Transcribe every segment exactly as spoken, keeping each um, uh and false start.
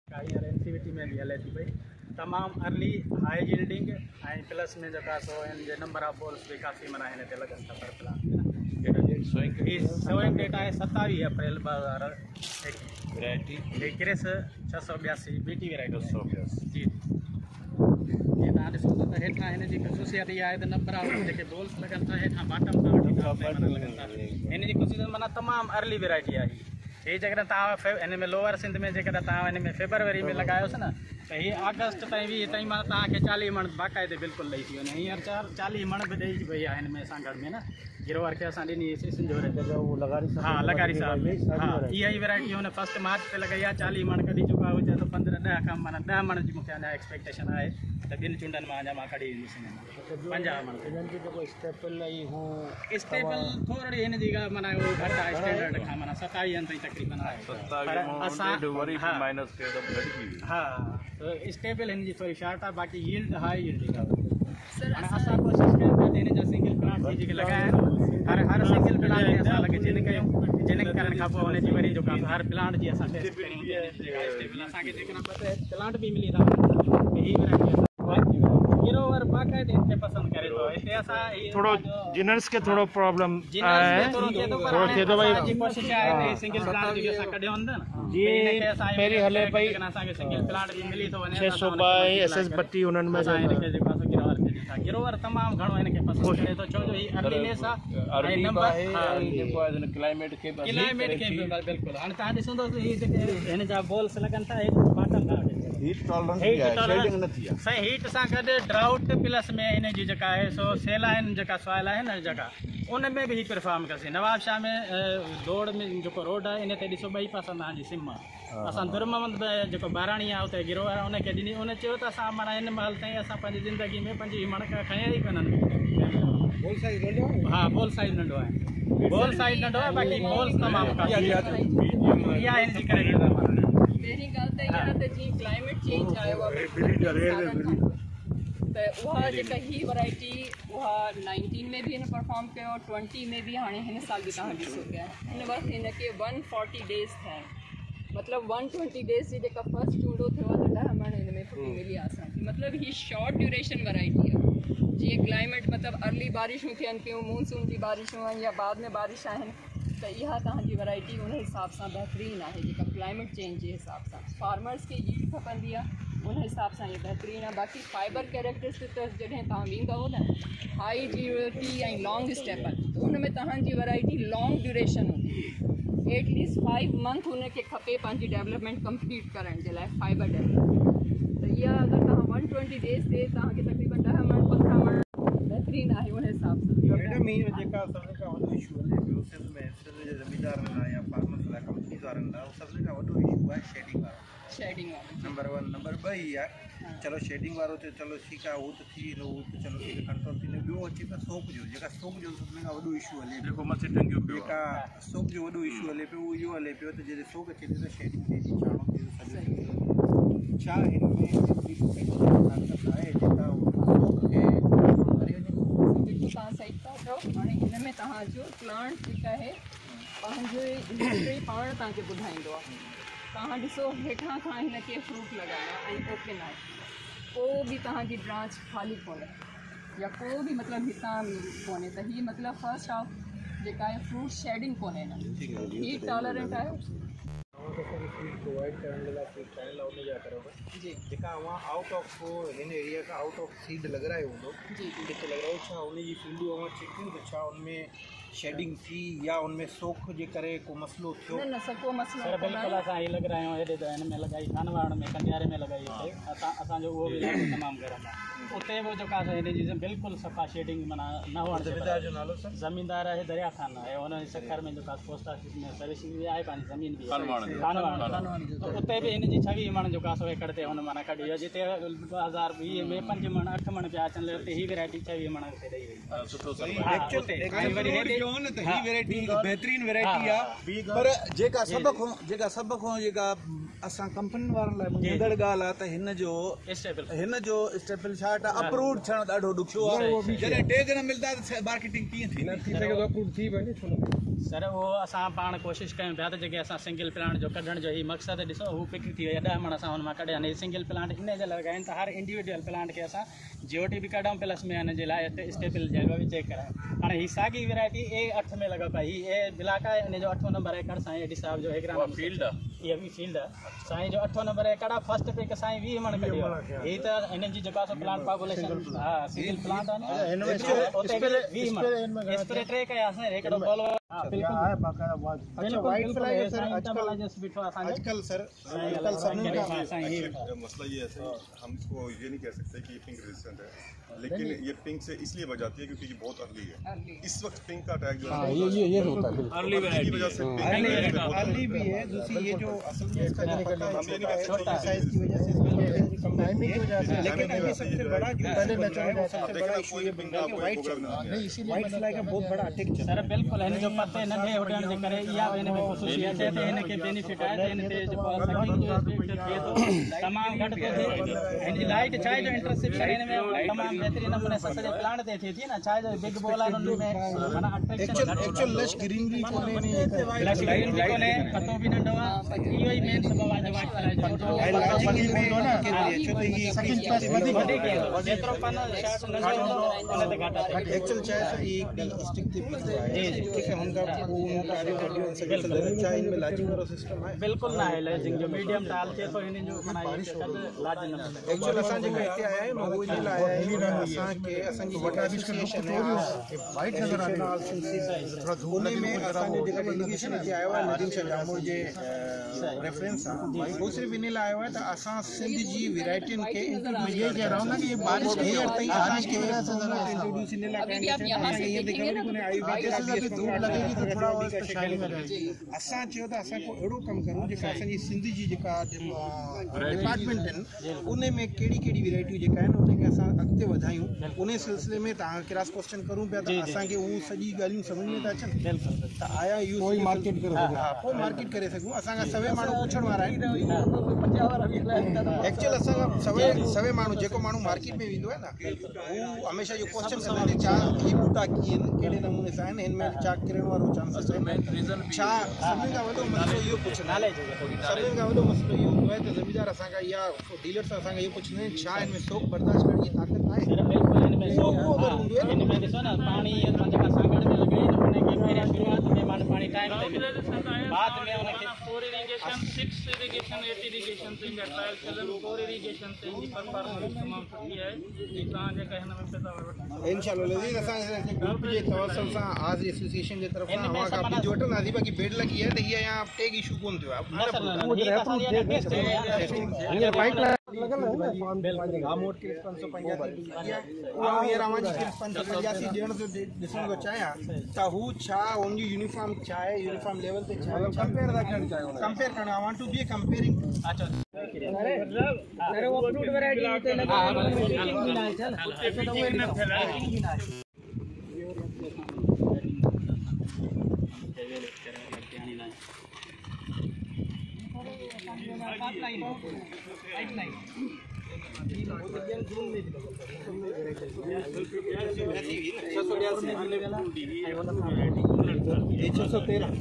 NCVT में भी हले थी पई तमाम early high yielding and plus में जो का सो इन जे नंबर ऑफ बॉल्स भी काफ़ी मना हिन ते लगन था पर प्लान सोइंग डेटा है सतावीह अप्रैल ॿ हज़ार एकवीह वैरायटी क्रिस छह सौ ॿियासी बीटी वैरायटी सौ ॿियासी जी ये तव्हां ॾिसो त हेठां हिन जी ख़ुशूसियत इहा आहे त नंबर ऑफ जेके बॉल्स लगन था हेठां बॉटम खां वठी टॉप ताईं लगन था हिन जी ख़ुशूसियत माना तमामु अर्ली वैरायटी आहे ये जगह तव्हां हिन में लोअर सिंध में जेकॾहिं तव्हां हिन में फेबरवरी में लगायोसि न त हीअ अगस्त ताईं वीह ताईं मां तव्हांखे चालीह मण बाक़ाइदे बिल्कुलु ॾेई थी वञे हींअर चार चालीह मण बि ॾेई वई आहे हिन में सांगड़ में न गिरोवर खे असां ॾिनी सिंजोरे हा लगारी साहब हा इहा ई वैरायटी हुन फर्स्ट मार्च ते लॻाई आहे चालीह मण कढी चुका हुजे त पंद्रहं ॾह खां माना ॾह मण जी मूंखे अञा एक्सपेक्टेशन आहे त ॿिनि चूंडनि मां अञा मां कढी ईंदुसि पंजाह मण स्टेपल स्टेपल थोरी हिन जी माना उहो घटि आहे स्टैंडर्ड खां माना सतावीहनि ताईं तक़रीबन आहे हा स्टेबल हिन जी थोरी शार्ट आहे बाक़ी यील्ड हाई यील्डिंग आहे हाणे असां कोशिशि कयूं पिया हिन जा सिंगल प्लांट जी जेके लॻाया आहिनि हर हर सिंगल प्लांट में असां लॻे जिन कयूं जिन करण खां पोइ हुनजी वरी जो आहे हर प्लांट जी असां टेस्ट कयूं असांखे जेकॾहिं ॿ प्लांट बि मिली था वञनि ही वैरायटी गिरोवर बाक़ाइदे हिते पसंदि करे थो हिते असां थोरो जिनर्स खे थोरो प्रॉब्लम आहे थोरो थिए थो भई जी कोशिशि आहे त सिंगल प्लांट जेके असां कढियो हूंदा न जी पहिरीं हले पई असांखे सिंगल प्लांट बि मिली थो वञे छह सौ ॿ एस एस बत्ती हुननि में हिनखे जेको आहे गिरोवर खे गिरोवर तमामु घणो हिनखे पसंदि करे थो छो जो हीअ अर्लीनेस आहे ऐं नंबर क्लाइमेट खे क्लाइमेट खे बिल्कुलु हाणे तव्हां ॾिसंदो हीअ जेके हिन जा बॉल्स लॻनि था बॉटम खां हीट टॉलरेंस नथी आहे साईं हीट सां गॾु ड्राउट प्लस में हिन जी जेका आहे सो सेलाइन जेका सॉइल आहे न जगह उन में बि ही परफॉर्म कयोसीं नवाब शाह में दौड़ में जेको रोड आहे इन ते ॾिसो ॿई पासा तव्हांजी सिम आहे असां दुर्मवंद जेको बाराणी आहे उते गिरोवर आहे उनखे ॾिनी उन चयो त असां माना हिन महिल ताईं असां पंहिंजी ज़िंदगी में पंहिंजी मणक खयां ई कोन्हनि हा बॉल साइज़ नंढो आहे बॉल साइज़ नंढो आहे बाक़ी बॉल्स तमामु इहा हिन जी करे पहिरीं ॻाल्हि त इहा त जीअं क्लाइमेट चेंज आयो आहे त उहा जेका ही वैरायटी उहा नाइनटीन में बि हिन परफॉर्म कयो ट्वेंटी में बि हाणे हिन साल बि तव्हां ॾिसो पिया हिन वक़्तु हिनखे वन फोर्टी डेज़ थिया आहिनि मतिलबु वन ट्वेंटी डेज़ जी जेका फर्स्ट चूंडो थियो आहे त ॾह मण हिन में फुटी मिली आहे असांखे मतिलबु हीअ शॉर्ट ड्यूरेशन वैरायटी आहे जीअं क्लाइमेट मतिलबु अर्ली बारिशूं थियनि पियूं मानसून जी बारिशूं आहिनि या बाद में बारिश आहिनि त इहा तव्हांजी वैरायटी उन हिसाब सां बहितरीनु आहे जेका क्लाइमेट चेंज जे हिसाब सां फार्मर्स खे यील्ड खपंदी आहे उन हिसाब सां इहा बहितरीनु आहे बाक़ी फाइबर कैरेक्टरिस्टिक्स जॾहिं तव्हां वेंदव न हाई ड्यूरेटी ऐं लॉन्ग स्टेपल त उन में तव्हांजी वैरायटी लॉन्ग ड्यूरेशन हूंदी एटलीस्ट फाइव मंथ हुनखे खपे पंहिंजी डेवलपमेंट कंप्लीट करण जे लाइ फाइबर डेवलपमेंट त इहा अगरि तव्हां वन ट्वेंटी डेज़ ते तव्हांखे तक़रीबन ॾह मण पंद्रहं मण बहितरीनु आहे उन हिसाब सां मैडम हीअ जेका सभिनी खां वॾो इशू आहे ॿियो सिंध में सिंध जे ज़मीदारनि लाइ या फार्मर्स लाइ कंपनीज़ वारनि लाइ सभिनी खां वॾो इशू आहे शेडिंग वारो शेडिंग वारो नंबर वन नंबर ॿ ई आहे चलो शेडिंग वारो त चलो ठीकु आहे उहो त थी वेंदो उहो त चलो ठीकु आहे कंट्रोल थींदो ॿियो अचे पियो सोप जो जेका सोप जो सभिनी खां वॾो इशू हले जेको मथे टंगियो पियो जेका सोप जो वॾो इशू हले पियो उहो इहो हले पियो त जॾहिं सोप अचे थी त शेडिंग थिए थी छाणो थिए थो छा हिन में आहे जेका सोप खे तव्हां सही था चओ हाणे हिन में तव्हांजो प्लांट जेका आहे पंहिंजो इंडस्ट्री पाण तव्हांखे ॿुधाईंदो आहे तव्हां ॾिसो हेठां खां हिनखे फ्रूट लॻाइणो आहे ऐं ओपन आहे को बि तव्हांजी ब्रांच ख़ाली कोन्हे या को बि मतिलबु हितां कोन्हे त हीअ मतिलबु फस्ट ऑफ जेका आहे फ्रूट शेडिंग कोन्हे हिन हीट टॉलरेंट आहे प्रोवाइड करण लाइ सीड ठाहिण लाइ उन जा करो जी जेका अवां आउट ऑफ हिन एरिया खां आउट ऑफ सीड लॻारायो हूंदो जी जी किथे लॻायो छा उनजी फील्डूं अवां चेक कयूं त छा उनमें शेडिंग थी या उनमें सोख जे करे को मसइलो थियो न न सको मसइलो सर बिल्कुलु असां हीअ लॻारायूं हेॾे त हिन में लॻाई कानवाड़ में कंडियारे में लॻाई हुते असां असांजो उहो बि इलाइक़ो तमामु गरम आहे उते बि जेका आहे हिन जी बिल्कुलु सफ़ा शेडिंग माना न हुअण ज़मीदार जो नालो सर ज़मीनदार आहे दरिया खान आहे हुन सखर में जेका पोस्ट ऑफिस में सर्विसिंग बि आहे पंहिंजी ज़मीन बि आहे उते बि हिन जी छवीह मण जेका सो एकड़ ते हुन माना कढी आहे जिते ॿ हज़ार वीह में पंज मण अठ मण पिया अचनि उते हीअ वैरायटी छवीह मण ते ॾेई वई बेहतरीन वैरायटी आहे पर जेका सभ खां जेका सभ खां जेका असां कंपनी वारनि लाइ मुंहिंजड़ ॻाल्हि आहे त हिन जो हिन जो स्टेपल शार्ट अप्रूव थियणु ॾाढो ॾुखियो आहे जॾहिं टेग न मिलंदा त मार्केटिंग कीअं थी थी सघे थो अप्रूव थी वञे छो न सर वो असां पाण कोशिशि कयूं पिया त जेके असां सिंगल प्लांट जो कढण जो ही मक़सदु ॾिसो हू पिक थी वई ॾह मण असां हुन मां कढिया आहिनि सिंगल प्लांट इन जे लॻाइनि त हर इंडिविजुअल प्लांट खे असां जियोटी बि कढूं प्लस में हिन जे लाइ हिते स्टेपल जॻह बि चेक करायूं। हाणे ही साॻी वैरायटी ए अठ में लॻो पिया ही ए ब्लॉक आहे इन जो अठो नंबर एकड़ साईं एडी साहिब जो हिकिड़ा फील्ड आहे इहा बि फील्ड आहे साईं जो अठो नंबर एकड़ आहे फर्स्ट पिक साईं वीह मण कढियो आहे ही त हिननि जी जेका प्लांट पॉपुलेशन हा सिंगल प्लांट आहे न वीह मण स्प्रे टे कयासीं हिकिड़ो बॉल आजकल सर मसला ये है हमको ये नहीं कह सकते कि ये पिंक रेजिस्टेंट है, लेकिन ये पिंक से इसलिए बजाती है क्योंकि ये बहुत अर्ली है। इस वक्त पिंक का अटैक जो है ये ये होता है अर्ली की वजह से अर्ली भी है। दूसरी ये जो असल में इसका हम ये नहीं कह सकते साइज की वजह से टाइमिंग की वजह से, लेकिन ये सबसे बड़ा पहले मैं चाहूंगा सबसे बड़ा इशू ये बन गया वाइट नहीं इसीलिए वाइट फ्लाई का बहुत बड़ा अटैक सर बिल्कुल हिन जो पत्ते नंढे हुजण जे करे इहा हिन में ख़ुशूसियत है हिन खे बेनिफिट आहे त हिन ते जेको सकिंग जो इफेक्ट थिए थो तमामु घटि थो थिए। हिन जी लाइट छा आहे जो इंटरसेप्शन हिन में तमामु बहितरीन नमूने सॼे प्लांट ते थिए थी न छा आहे जो बिग बॉल आहे हुन में माना अट्रैक्शन एक्चुअल लश ग्रीनरी कोने में लश ग्रीनरी कोने पतो बि नंढो आहे इहो ई मेन सबब आहे जो वाइट फ्लाई जो जेतिरो पन शॉट नंढो हूंदो उन ते घटि आहे एक्चुअल चाहे सर एक डी स्टिक ते पीस जी जी ठीक है उनका वो कार्य वीडियो इन सभी चल चाहे इनमें लाजिंग वाला सिस्टम है बिल्कुल ना है लाजिंग जो मीडियम डाल के तो हिन जो माना ये लाजिंग न एक्चुअल असां जेको हिते आया आहियूं उहो इन लाइ आया आहियूं असांखे असांजी वॾा एसोसिएशन है वाइट नज़र आ रही थोड़ा धोने में असांजो जेका डेलीगेशन हिते आयो आहे नदीम शाह जामोर जे रेफरेंस सां वो सिर्फ इन लाइ आयो आहे त असां सिंध जी वैरायटियुनि खे मैं ये कह रहा हूं ना कि ये बारिश के ईयर ताईं बारिश के वजह से जरा इंट्रोड्यूस इन लाइ अभी आप यहाँ से देखेंगे ना अभी धूप लगेगी तो थोड़ा और स्पेशल में रहेगी। असां चयो त असां को अहिड़ो कमु करूं जेका असांजी सिंध जी जेका डिपार्टमेंट आहिनि उन में कहिड़ी कहिड़ी वैरायटियूं जेका आहिनि उनखे असां अॻिते वधायूं उन सिलसिले में तव्हां क्रॉस क्वेश्चन करूं पिया त असांखे उहो सॼी ॻाल्हियूं सम्झ में था अचनि त आया यूज़ कोई मार्केट करे हा पोइ मार्केट करे सघूं। असांखा सभई माण्हू पुछण वारा आहिनि एक्चुअल असांखा सभई सभई माण्हू जेको माण्हू मार्केट में वेंदो आहे न उहो हमेशह इहो क्वेश्चन कंदा आहिनि छा ही बूटा कीअं आहिनि कहिड़े नमूने सां आहिनि हिन में छा किरण वारो चांसिस आहिनि छा सभिनी खां वॾो मसइलो इहो पुछंदा आहिनि सभिनी खां वॾो मसइलो इहो हूंदो आहे त ज़मीदार असांखां या डीलर सां असांखे इहो पुछंदा आहिनि छा हिन में शौक़ बर्दाश्त करण जी ताक़त आहे। बिल्कुलु हिन में शौक़ अगरि हूंदो आहे हिन में ॾिसो न पाणी जेका सांगड़ में लॻे उनखे पहिरियां शुरूआत में माण्हू पाणी टाइम ते मिले बाद में उनखे four irrigation six irrigation eight irrigation से ट्रायल चलन फोर इरिगेशन से इनकी परफॉर्मेंस तमामु सुठी आहे कि तव्हां जेका हिन में पैदावार इंशाअल्लाह लज़ीज़ असां ग्रुप जे तवसल सां आज एसोसिएशन जे तरफ़ सां हवा का बीज वठंदासीं बाक़ी बेड लगी है त हीअ यहाँ टेग इशू कोन थियो आहे आमोट के पंज सौ पंजासी रामाजी के पंज सौ पंजासी ॾियण जो ॾिसण थो चाहियां त हू छा उनजी यूनिफॉर्म छा आहे यूनिफॉर्म लेवल ते छा कंपेयर था करणु चाहियो कंपेयर करणु I want to be comparing अच्छा अरे वो फ्रूट वैरायटी होते हैं ना मीटिंग भी ना है चल तो वो मीटिंग भी ना है पाइपलाइन पाइपलाइन छह सौ तेरह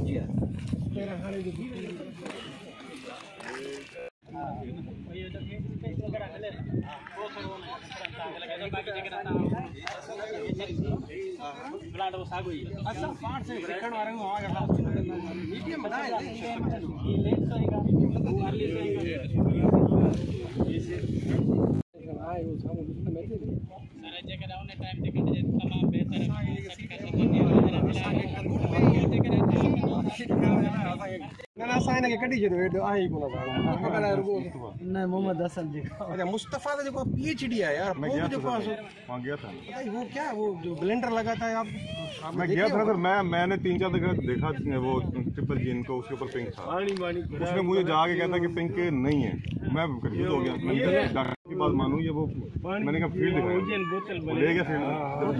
प्लांट वो सागो ही असां पाण से सिखण वारनि खे आवाज़ हटाओ मीडियम बनाए ये लेट सोएगा वो अर्ली सोएगा सारे जगह उन टाइम ते कटे तमाम बेहतर सेट कर सकते हैं ना असां हिनखे कढी छॾियो हेॾो आहे ई कोन न मोहम्मद हसन जी अच्छा मुस्तफ़ा का जो पीएचडी है यार मैं गया था वहाँ गया था वो क्या वो जो ब्लेंडर लगाता है आप मैं गया था सर मैं मैंने तीन चार जगह देखा वो ट्रिपल जीन को उसके ऊपर पिंक था उसने मुझे जाके कहता कि पिंक नहीं है मैं कंफ्यूज हो गया डॉक्टर की बात मानूं ये वो मैंने कहा फील्ड दिखाया ले गया फील्ड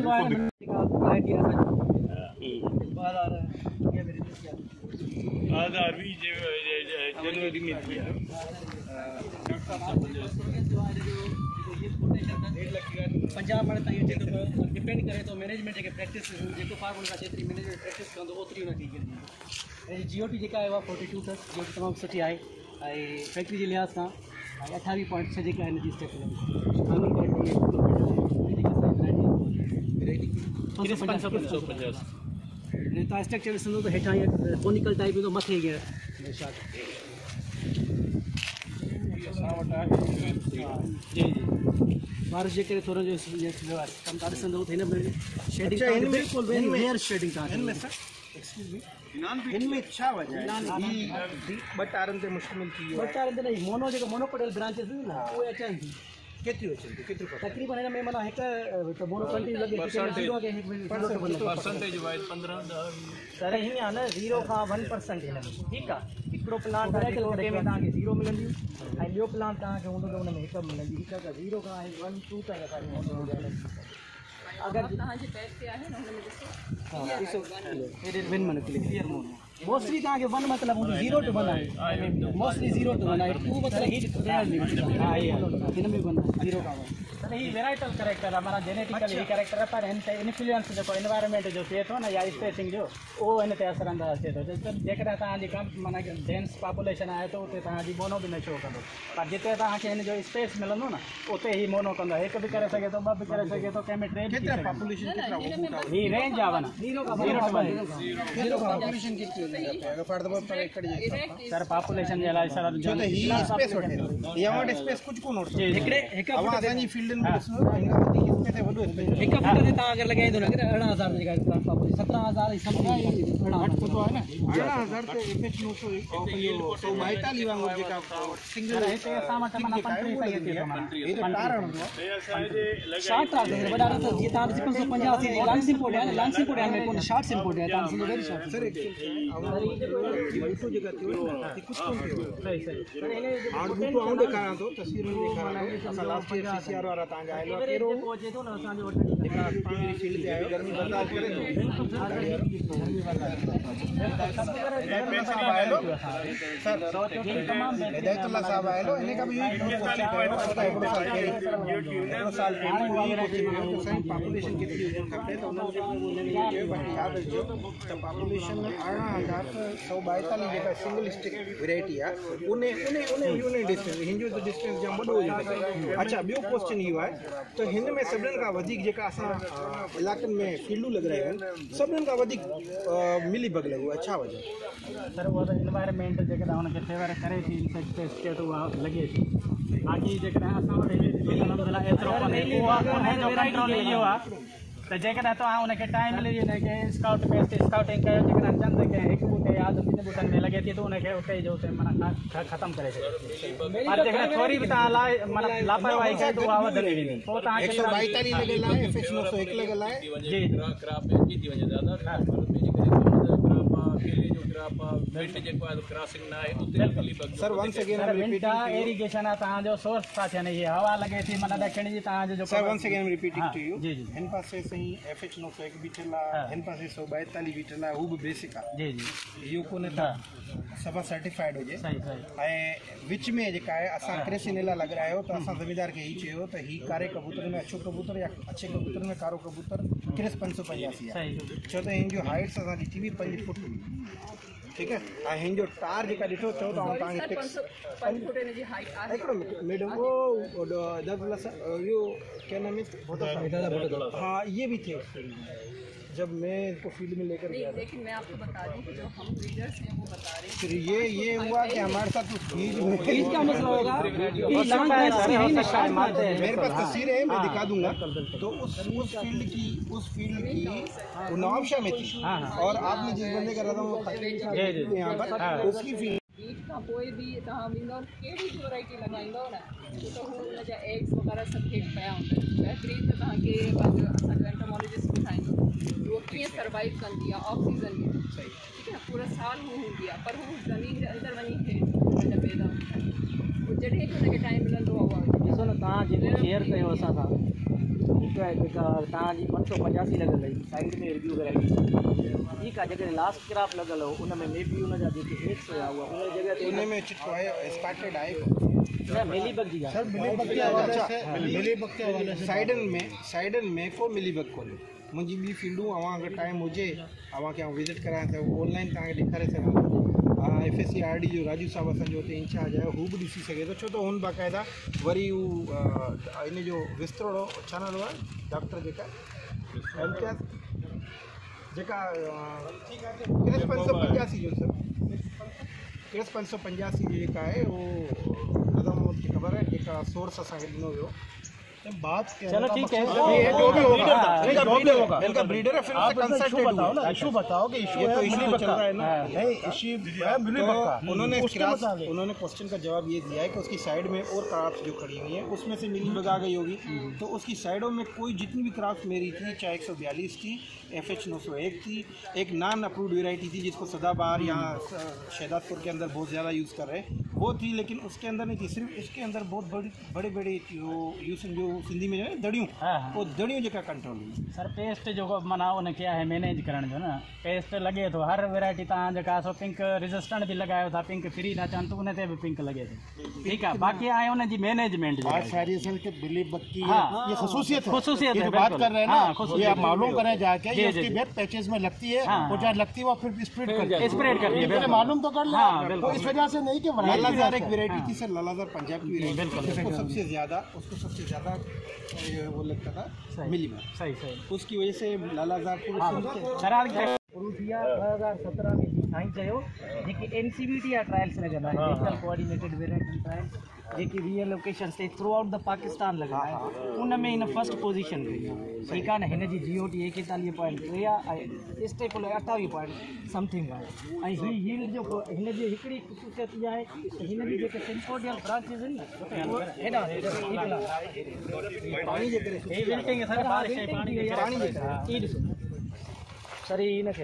आधार भी जनवरी में ये पोटेंशियल पंजाब में ताईं अचे थो डिपेंड करे तो मैनेजमेंट जेके प्रैक्टिस जेको फार्म उनखां जेतिरी मैनेजमेंट प्रैक्टिस कंदो ओतिरी उन ठीक कंदी ऐं जीओटी जेका आहे उहा फोर्टी टू अथसि जीओटी तमामु सुठी आहे ऐं फैक्ट्री जे लिहाज़ सां ऐं अठावीह पॉइंट छह जेका हिन जी स्टेप तव्हां स्ट्रक्चर ॾिसंदो त हेठां ईअं कोनिकल टाइप ईंदो मथे ईअं शॉट जी जी बारिश जे करे थोरो जो कमु तव्हां ॾिसंदो त हिन में शेडिंग बिल्कुलु रेयर शेडिंग तव्हां एक्सक्यूज़ मी इनमें छा वजह आहे ही ॿ टारनि ते मुश्तमिल थी वियो ॿ चारि हंधि न मोनो जेको मोनोपोडियल ब्रांचेस न उहे अचनि थी केतिरियूं अचनि थियूं केतिरियूं तक़रीबन हिन में माना हिकु त मोनो कंटिन्यू लॻे परसेंटेज वाइज पंद्रहं सर हीअं आहे न ज़ीरो खां वन परसेंट हिन में ठीकु आहे हिकिड़ो प्लान तव्हांखे तव्हांखे ज़ीरो मिलंदी ऐं ॿियो प्लान तव्हांखे हूंदो त हुन में हिकु मिलंदी हिकु आहे ज़ीरो खां वन टू ताईं असांखे अगरि तव्हांजे बैग ते आहे न हुन में ॾिसो हा ॾिसो विन मन क्लियर मोनो मोस्टली तव्हांखे वन मतिलबु हूंदो ज़ीरो टू वन आहे मोस्टली ज़ीरो टू वन आहे टू मतिलबु हीट हा हिन में वन ज़ीरो खां वन सर ही वेराइटल करेक्टर आहे माना जेनेटिकली ही करेक्टर आहे पर हिन ते इन्फ्लुएंस जेको एनवायरमेंट जो थिए थो न या स्पेसिंग जो उहो हिन ते असर अंदाज़ थिए थो जेकॾहिं तव्हांजी कम माना डेंस पॉपुलेशन आहे त उते तव्हांजी मोनो बि न शो कंदो पर जिते तव्हांखे हिन जो स्पेस मिलंदो न उते ही मोनो कंदो हिकु बि करे सघे थो ॿ बि करे सघे थो कंहिं में टे बि पॉपुलेशन केतिरा ही रेंज आहे वञा ज़ीरो खां zero two one zero population केतिरी अगरि फर्दर पर एकड़ जे सर पॉपुलेशन जे लाइ सर छो त ही स्पेस वठे या वटि स्पेस कुझु कोन वठे हिकिड़े हिकु अवां असांजी फील्ड में ॾिसो हिन खां वधीक स्पेस ते वॾो स्पेस हिकु फुट ते तव्हां अगरि लॻाईंदो न अरिड़हं हज़ार जेका पॉपुलेशन सत्रहं हज़ार ई समथिंग घटि थींदो आहे न अरिड़हं हज़ार ते एफ एच नौ सौ पंहिंजो सौ ॿाएतालीह वांगुरु जेका सिंगल हिते असां वटि माना पंटीह ताईं अचे थो माना हे त टार हणंदो आहे शॉर्ट आहे वॾा रथ जीअं तव्हां ॾिसी पंज सौ पंजासी लॉन्ग सिम्पोर्ट आहे लॉन्ग सिम्पोर्ट आहे कोन शॉर्ट सिम्पोर्ट आहे तव्हां ॾिसंदो वेरी शॉर्ट सर बूटो जेका थियो न कुझु कोन थियो सही सही पर हिन हाणे बूटो आऊं ॾेखारियां थो तस्वीरूं ॾेखारियां थो असां last year C C R वारा तव्हांजा आयल हुआ कहिड़ो अचे थो न असांजो जेका पंहिंजी फील्ड ते आयो गर्मी बर्दाश्त करे थो सर हिदायतुल्ला साहब आयल हिन खां बि इहो क्वेश्चन कयो हिकिड़ो साल हिकिड़ो साल असांजी पॉपुलेशन केतिरी हुजणु खपे त हुननि जे चयो बाक़ी यादि रखिजो त पॉपुलेशन में अरिड़हं हज़ार सौ ॿाएतालीह जेका सिंगल स्टिक वेराइटी आहे उन उन उन उन डिस्टेंस हिन जो त डिस्टेंस जाम वॾो हुजे अच्छा ॿियो क्वेश्चन इहो आहे त हिन में सभिनीनि खां वधीक जेका असां इलाइक़नि में फील्डूं लॻायूं आहिनि सभिनीनि खां वधीक मिली बग लॻो आहे छा वजह सर उहा त इन्वायरमेंट जेकॾहिं हुनखे फेवर करे थी स्पेस खे त उहा लॻे थी बाक़ी जेकॾहिं असां वटि एतिरो कोन्हे उनजो कंट्रोल इहो आहे त जेकॾहिं तव्हां हुनखे टाइम मिली हुनखे स्काउट बेस्ड स्काउटिंग कयो जेकॾहिं चंद कंहिं हिकु ॿूटे या ॿिनि ॿूटनि में लॻे थी त उनखे उते जो उते माना ख़तमु करे छॾियो पर जेकॾहिं थोरी बि तव्हां लाइ माना लापरवाही कयो त उहा वधंदी वेंदी पोइ तव्हांखे एक सौ ॿाएतालीह लॻियल आहे एफ एच नौ सौ हिकु लॻियल आहे जी सर वंस अगेन इरिगेशन आहे तव्हांजो सोर्स छा थियनि हीअ हवा लॻे थी माना ॾखिणी जी तव्हांजो जेको sir once again repeating to you जी जी हिन पासे साईं एफ एच नौ सौ हिकु बीठल आहे हिन पासे सौ ॿाएतालीह बीठल आहे हू बि बेसिक आहे जी जी इहो कोन्हे त सभा सर्टिफाइड हुजे सही सही ऐं विच में जेका आहे असां क्रेसिनेला लॻायो त असां ज़मीदार खे हीउ चयो त हीउ कारे कबूतर में अछो कबूतर या अछे कबूतर में कारो कबूतर क्रिस पंज सौ पंजासी आहे छो त हिन जो हाइट्स असां ॾिठी हुई पंज फुट हुई ठीकु आहे ऐं हिन जो टार जेका ॾिठो चओ त तव्हांखे फिक्स हिकिड़ो मैडम वो इहो क्या नाम है हाँ ये भी थे जब मैं इनको फील्ड में लेकर गया लेकिन मैं आपको बता दूं कि जो हम रीडर्स हैं वो बता रहे हैं फिर ये ये हुआ कि हमारे साथ उस फील्ड में बीज का मसला होगा मेरे पास तस्वीर है मैं दिखा दूंगा तो उस उस फील्ड की उस फील्ड की वो नवाबशाह में थी और आपने जिस बंदे का रहा वो यहाँ पर उसकी फील्ड बीज का कोई भी तव्हां वेंदो कहिड़ी बि वैरायटी लॻाईंदव न त हू हुनजा एग्स वग़ैरह सभु हेठि पिया हूंदा आहिनि बहितरीनु त तव्हांखे पंहिंजो असांजो एंटोमोलॉजिस्ट ॿुधाईंदो उहो कीअं सर्वाइव कंदी आहे ऑफ सीज़न में ठीकु आहे पूरा साल हू हूंदी आहे पर हू ज़मीन जे अंदरि वञी हेठि हुनजा पैदा हूंदा आहिनि पोइ जॾहिं बि हुनखे टाइम मिलंदो आहे उहा ॾिसो न तव्हां जेको शेयर कयो असां सां हिकु आहे जेका तव्हांजी पंज सौ पंजासी लॻियल हुई साइड में रिव्यू वैराइटी ठीकु आहे जेकॾहिं लास्ट क्रॉप लॻियल हो उन में मे बी हुनजा जेके एग्स हुआ उहा उन जॻह ते उन में चिटको आहे स्पाटेड आहे मिलीबग जी सर मिलीबग के हवाले से मिलीबग के हवाले से साइडन में साइडन में को मिलीबग खोले मुंहिंजी ॿी फील्डूं अवां अगरि टाइम हुजे अवां खे विज़िट करायां त ऑनलाइन तव्हांखे ॾेखारे सघां F S C R D जो राजू साहब असांजो हुते इंचार्ज आहे हू बि ॾिसी सघे थो छो त हुन बाक़ाइदा वरी हू इन जो विस्तरो छा नालो आहे डॉक्टर जेका जेका केस पंज सौ पंजासी जो सर केस पंज सौ पंजासी जेका आहे उहो रज़ा मोहम्मद खे ख़बर आहे जेका सोर्स असांखे ॾिनो वियो बात चलो ठीक है ये जो भी होगा इनका ब्रीडर होगा इनका ब्रीडर है फिर उससे कंसल्टेड बताओ ना इशू बताओ कि इशू तो इशू चल रहा है ना नहीं इशू है मिलीबग का उन्होंने क्रॉस उन्होंने क्वेश्चन का जवाब ये दिया है कि उसकी साइड में और क्रॉप्स जो खड़ी हुई हैं उसमें से मिलीबग आ गई होगी तो उसकी साइडों में कोई जितनी भी क्रॉप्स मेरी थी चाहे एक सौ बयालीस थी एफ एच नौ सौ एक थी एक नॉन अप्रूव्ड वेराइटी थी जिसको सदाबहार यहाँ शहदादपुर के अंदर बहुत ज़्यादा यूज़ कर रहे हैं वो थी लेकिन उसके अंदर नहीं थी सिर्फ उसके अंदर बहुत बड़ी बड़े बड़े जो यूज जो सिंधी में जो है दड़ियों वो दड़ियों जेका कंट्रोल हुई सर पेस्ट जो माना उन क्या है मैनेज करण जो ना पेस्ट लगे तो हर वैरायटी तव्हां जेका सो पिंक रेजिस्टेंट भी लगायो था पिंक फ्री ना चवनि तो उन ते भी पिंक लगे थो ठीक है बाकी आहे उन जी मैनेजमेंट बात सारी असल के मिलीबग की हाँ, ये खसूसियत है खसूसियत ये है, जो बात बिल्कुल। कर रहे हैं ना हाँ, ये आप मालूम करें जाके जी, ये जी, उसकी जी। वेब पैचेस में लगती है हाँ, और जहाँ लगती है वो फिर स्प्रेड करती है स्प्रेड करती है, ये बिल्कुल। मालूम तो कर ले हाँ, तो बिल्कुल। इस वजह से नहीं कि लालाजार एक वैरायटी वेराइटी थी सर लालाजार पंजाब की वेराइटी उसको सबसे ज़्यादा उसको सबसे ज़्यादा वो लगता था मिलीबग सही सही उसकी वजह से लालाजार पूरे करार शुरू थिया ॿ हज़ार सत्रहं में जी साईं चयो जेके एन सी बी टी आहे ट्रायल्स लॻल आहे नेशनल कोऑर्डिनेटेड वेरिएंट ट्रायल जेकी वीह लोकेशन ते थ्रू आउट द पाकिस्तान लॻल आहे उन में हिन फर्स्ट पोजीशन कई आहे ठीकु आहे न हिन जी जी ओ टी एकतालीह पॉइंट टे आहे ऐं स्टेपल अठावीह पॉइंट समथिंग आहे ऐं ही यील्ड जो हिन जी हिकिड़ी ख़ुशूसियत इहा आहे त हिन जी जेके सिंपोडियल ब्रांचिस आहिनि न उहे हेॾा पानी जे करे हे विल्टिंग सर बारिश आहे पाणी जे पानी जे करे ई ॾिसो सर ही न खे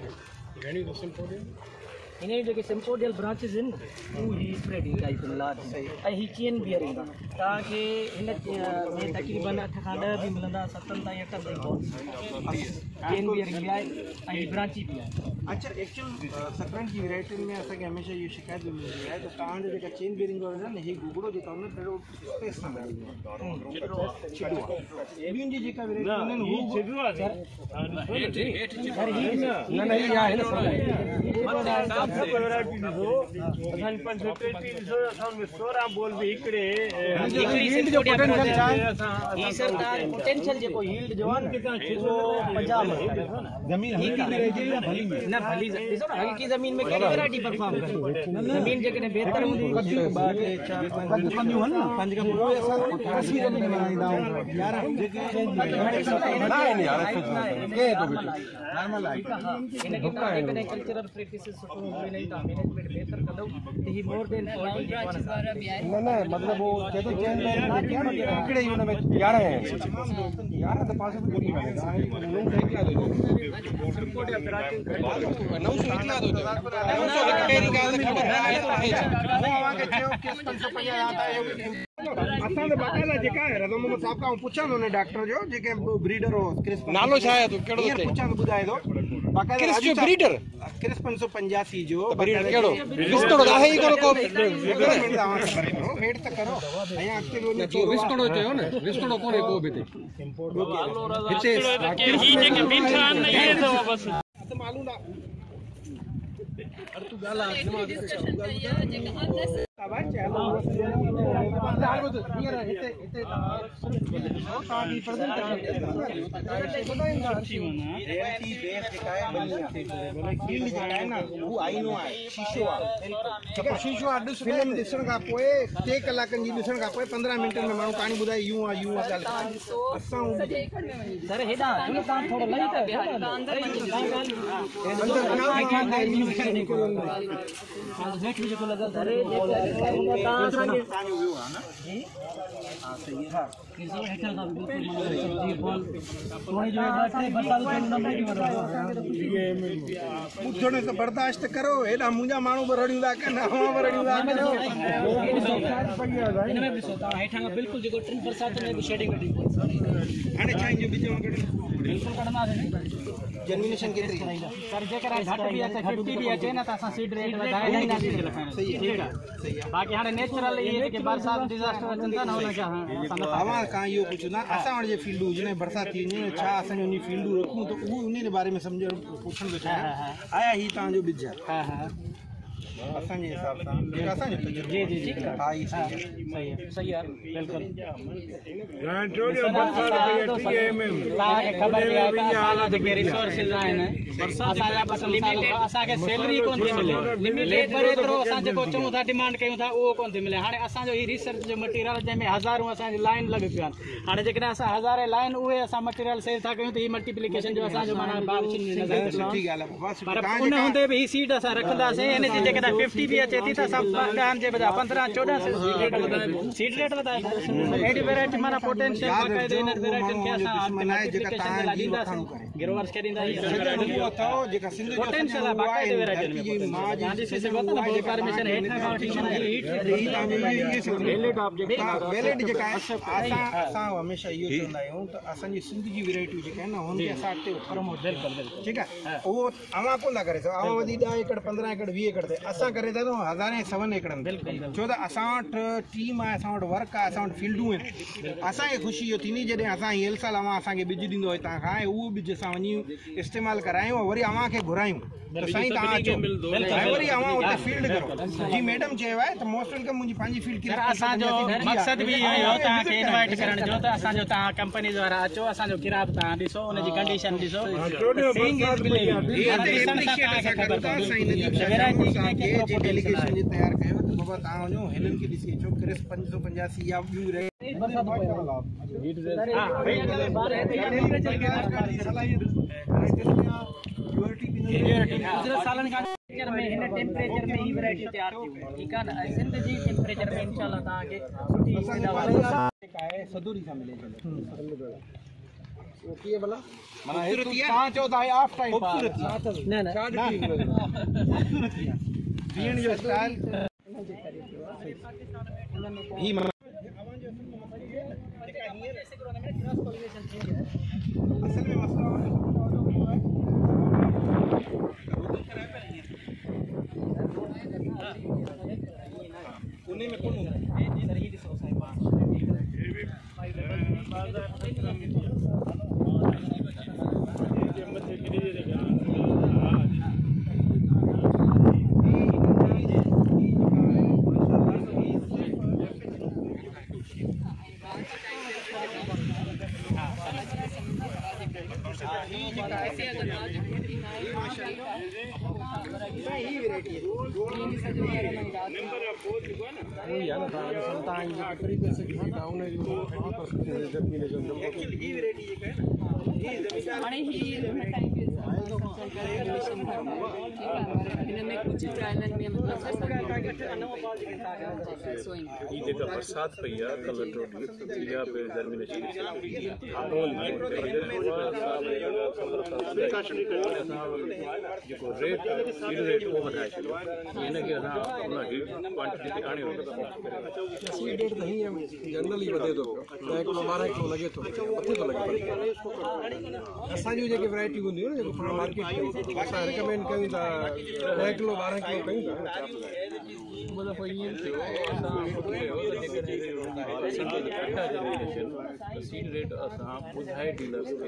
हिन जी जेके सिंपोडियल ब्रांचिस आहिनि न उहे ही स्प्रेड टाइप लार्ज ऐं ही चेन बियर ईंदा तव्हांखे हिन में तक़रीबन अठ खां ॾह बि मिलंदा सतनि ताईं अठनि ताईं पहुची चेन बियर बि आहे ऐं ही ब्रांची बि आहे अच्छा एक्चुअल सकरन की वैरायटियुनि में असांखे हमेशह इहो शिकायत बि मिलंदी आहे त तव्हांजो जेका चेन बियरिंग वारो आहे न हीउ गुगड़ो जेका हुन ॾाढो स्पेस सां मिलंदो आहे छिॾो आहे ॿियुनि जी जेका वैरायटियूं आहिनि हू सर ही न न ही आहे न पोटेंशियल जेको यील्ड जो आहे न पंजाब ज़मीन न भली ॾिसो न हल्की ज़मीन में कहिड़ी वैरायटी परफॉर्म करे ज़मीन जेकॾहिं बहितर हूंदी पंज पंजूं आहिनि न पंज खां पोइ असां असी ज़मीन में ईंदा आहियूं यारहं जेके नॉर्मल आहे हिनखे तव्हां जेकॾहिं कल्चरल प्रैक्टिसिस सुठो हुजे तव्हां मैनेजमेंट बहितर कंदव त ही मोर देन ब्रांचेस वारा भी आहिनि न न मतलब वो कहते चैन हिकिड़े ई हुन में यारहं है यारहं त पासे में कोन्हे नौ सौ हिकिड़ा दो नौ सौ हिकिड़ा दो असां त बाक़ाइदा जेका आहे रज़ा मोहम्मद साहब खां पुछां थो डॉक्टर जो जेके ब्रीडर हो क्रिस नालो छा आहे तूं कहिड़ो हींअर पुछां थो ॿुधाए थो बाक़ाइदा क्रिस राजू जो साहब- ब्रीडर क्रिस पंज सौ पंजासी जो ब्रीडर कहिड़ो विस्तोड़ो आहे ई कोन को हेठ त करो ऐं अॻिते वञी जो विस्तोड़ो चयो न विस्तोड़ो कोन्हे को बि हिते हिते मालूम डिस्कशन कई आहे जेका अननेसेसरी शीशो आहे ॾिस फिल्म ॾिसण खां पोइ टे कलाकनि जी ॾिसण खां पोइ पंद्रहं मिंटनि में माण्हू कहाणी ॿुधाए यूं आहे यूं आहे असां सर हेॾा तव्हां थोरो लही त नेट जेको लॻल तव्हां असांखे तव्हांजो व्यू आहे न हा सही आहे पुछण तो बर्दाश्त करो एडा मुंजा माण्हू बरड़ियूं था कनि हवा बरड़ियूं था करो इनमें भी सोता हेठां बिल्कुल जेको टिन बरसात में भी शेडिंग कढी हाणे छाई जो बीच में बिल्कुल कढंदा जर्मिनेशन केतरी सर जेकर घट भी अचे फिफ्टी भी अचे ना त असां सीड रेट वधाए नहीं ना सीड लखाइण सही है ठीक है सही है बाकी हाणे नेचुरल ये के बरसात डिजास्टर अचन था ना उनखे हवा का यो कुछ ना असां वटि जे फील्ड हुजे ने बरसात थी वञे छा असां उन फील्ड रखूं तो उहो उन बारे में सम्झ पुछण थो चाहियां आया ही तव्हां जो बिज हां हां असां जे हिसाब सां जेका असां जो जी जी जी हा ही सही है सही है सही है बिल्कुल हां चोरियो बरसात टी एम एम ताके खबर है त असां जेके रिसोर्सेस आहिनि बरसात असां बस लिमिटेड असां के सैलरी कोन थी मिले लेबर एतिरो असां जेको चऊं था डिमांड कयूं था उहो कोन थी मिले हाणे असां जो ही रिसर्च जो मटीरियल जंहिंमें हज़ारूं असां जी लाइन लॻी पिया हाणे जेकॾहिं असां हज़ारे लाइन उहे असां मटीरियल सेल था कयूं त ही मल्टीप्लिकेशन जो असां जो माना बार सुठी सुठी ॻाल्हि आहे बस पर उन हूंदे बि ही सीट असां रखंदासीं हिन जी जेकॾहिं फिफ्टी भी अचे थी त असां ॾहनि जे बजाय पंद्रहं चोॾहं सीट रेट वधाए एडी वैरायटी माना पोटेंशियल बाक़ाइदे इन वैरायटियुनि खे असां मल्टीप्लिकेशन जे लाइ ॾींदासीं गिरोवर्स खे ॾींदासीं जेका सिंध जो पोटेंशियल आहे बाक़ाइदे वैरायटियुनि में मां ॾिसी सघो था न परमिशन हेठां खां वठी माना हीट वैलिड ऑब्जेक्ट वैलिड जेका आहे असां असां हमेशह इहो चवंदा आहियूं त असांजी सिंध जी वैरायटियूं जेका आहिनि न हुनखे असां अॻिते प्रमोट बिल्कुलु बिल्कुलु ठीकु आहे उहो अवां कोन था करे सघूं अवां वधी ॾह एकड़ पंद्रहं एकड़ वीह एकड़ ते असां करे था हज़ारे सवनि एकड़नि बिल्कुलु छो त असां वटि टीम आहे असां वटि वर्क आहे असां वटि फील्डूं आहिनि असांखे ख़ुशी इहो थींदी जॾहिं असां हीअ साल अवां असांखे ॿिज ॾींदो हितां खां ऐं उहो ॿिज असां वञी इस्तेमालु करायूं ऐं वरी अवां खे घुरायूं त साईं तव्हां अचो ऐं वरी अवां हुते फील्ड करो जी मैडम चयो आहे त मोस्ट वेलकम मुंहिंजी पंहिंजी फील्ड की असांजो मक़सदु बि इहो हो तव्हांखे इनवाइट करण जो त असांजो तव्हां कंपनी द्वारा अचो असांजो किराब तव्हां ॾिसो हुनजी कंडीशन ॾिसो डेलीगेशन जे तयारु कयो त बाबा तव्हां वञो हिननि खे ॾिसी अचो क्रिस पंज सौ पंजासी या ॿियूं रहे सालनि खां में हिन टेम्परेचर में ही वैरायटी तयार थी ठीकु आहे न सिंध जी टेम्परेचर में इंशाल्लाह तव्हांखे सुठी आहे सदूरी सां मिले वो कीअं भला माना तव्हां चओ था ऑफ टाइम खूबसूरती न न जीअण जो स्टाइल ही माना असल में मसला उन्हीं में कौन सर ही दिसो साईं हाणे ही हिन में कुझु ट्रायलनि में जेका बरसात पई आहे कल्ह टियों ॾींहं पे जर्मिनेशन जेको रेट सीड रेट उहो वधाए छॾियो हिनखे असां उनजी क्वांटिटी ते आणियो सीड रेट त हीअं जनरली वधे थो ॾह किलो ॿारहं किलो लॻे थो मथे थो लॻे असांजूं जेके वैरायटियूं हूंदियूं न जेको पाण मार्केट असां रिकमेंड कयूं था ॾह किलो ॿारहं किलो कयूं था ॿ दफ़ो ईअं थियो असां सीड रेट असां ॿुधाए डीलर्स खे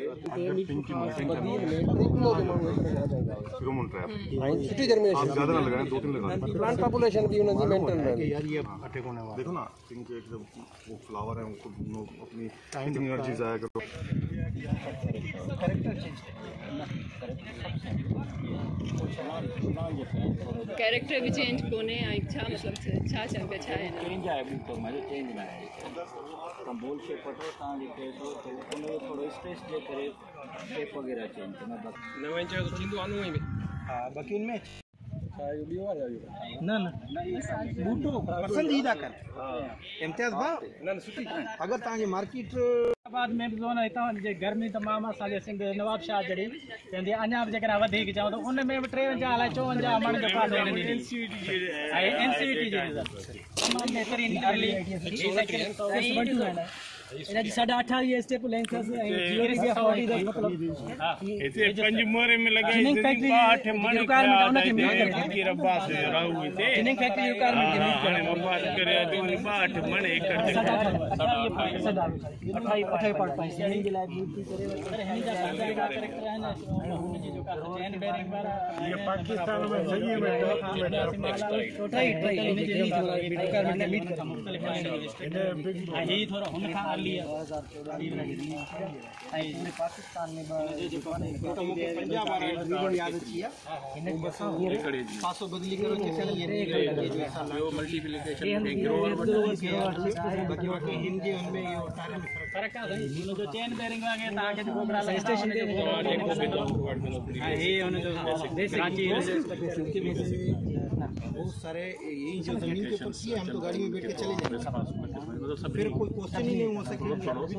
सुठी जर्मिनेशन ज्यादा ना लगाएं दो तीन लगाएं प्लांट पॉपुलेशन भी उनकी मेंटेन रहे यार ये अटे कोने वाला देखो ना पिंक एकदम वो फ्लावर है उनको अपनी कितनी एनर्जी जाया करो कैरेक्टर भी चेंज कोने ऐं छा मतिलबु छा चइबो छा आहे चेंज आहे ॿूटो मज़ो चेंज न आहे तव्हां बोल शेप वठो तव्हां जेके थो त उनजो थोरो स्ट्रेस जे करे शेप वग़ैरह चेंज कंदा नव इंच जो थींदो आहे न हा बाक़ी उनमें न न बूटो पसंदीदा कर इम्तियाज भाउ न सुठी अगर तव्हांजी मार्केट बाद में भी जोन हितां जे गर्मी तमाम असांजे सिंध नवाब शाह जड़ी चवंदी अञा बि जेकॾहिं वधीक चऊं त उन में बि टेवंजाह अलाए चोवंजाह मण जो पास ऐं एनसीवीटी जी तमामु बहितरीन अर्ली इना जी साढ़े अठावीह स्टेप लेंथ है जियो फोर्टी द मतलब इते पंज मोरे में लगे जिनिंग फैक्ट्री आठ मण रिक्वायरमेंट उन के मीट करे की रब्बास रहू इते जिनिंग फैक्ट्री रिक्वायरमेंट के मीट करे मबाद करे तो आठ मण एकड़ अठाई पॉइंट पाँच जिनिंग के लाइफ यूज करे सर हिन जा पंहिंजा कैरेक्टर आहिनि हुन जी जो का चैन बेरिंग वारा ये पाकिस्तान में सही में टोटल हिन जी रिक्वायरमेंट के मीट करे मुख्तलिफ आहिनि ऐं ही थोरो हुन खां अर्ली पाकिस्तान में पंजाब वारा वीडियो याद अची आहे पासो बदली करो कि चल ये जो मल्टीप्लिकेशन एक बाकी बाकी हिंदी उनमें ये सारे में फर्क आहे हुन जो चैन बेरिंग वांगे तव्हांखे जेको ब्राला स्टेशन ते ऐं ही हुन जो कराची बहुत सारे यही जो जमीन के ऊपर सी है हम तो गाड़ी में बैठ के चले जाएंगे फिर कोई क्वेश्चन ही नहीं हो सके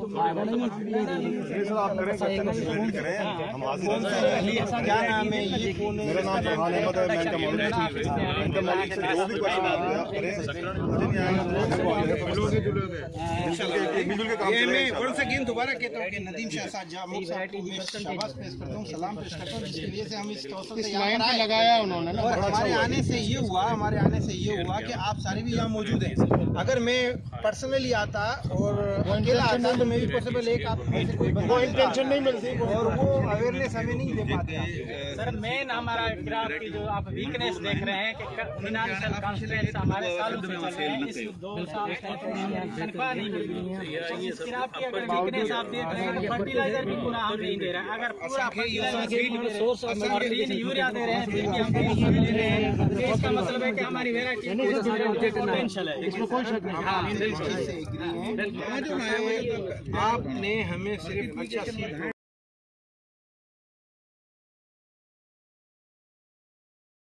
क्या नाम है ये कौन है मेरा नाम फरहान अहमद है मैं इनका मौलवी हूं इनका मौलवी से जो भी क्वेश्चन आ गया मैं वन से अगेन दोबारा कहता हूँ कि नदीम शाह साहब जामुक साहब को मैं शाबाश पेश करता हूँ सलाम पेश करता हूँ जिसके लिए से हम इस तौर से यहाँ पर लगाया उन्होंने ना और हमारे आने से ये हुआ हमारे आने से ये हुआ कि आप सारे भी यहाँ मौजूद हैं अगर मैं पर्सनली आता और अकेला आता तो मैं भी पॉसिबल एक आप वो इंटेंशन नहीं मिलती और वो अवेयरनेस हमें नहीं दे पाते सर मेन हमारा ग्राफ की जो आप वीकनेस देख रहे हैं कि फिनेंशियल कंस्ट्रेंट्स हमारे सालों से चल रहे हैं इस दो साल से तनख्वाह नहीं मिल रही है इस ग्राफ की अगर वीकनेस आप देख रहे हैं फर्टिलाइजर भी पूरा हम नहीं दे रहे हैं अगर पूरा फर्टिलाइजर सोर्स और तीन यूरिया दे रहे हैं फिर भी हम नहीं दे रहे हैं तो इसका मतलब है कि हमारी वेराइटी पोटेंशियल है इसमें कोई शक नहीं। आपने हमें सिर्फ अच्छा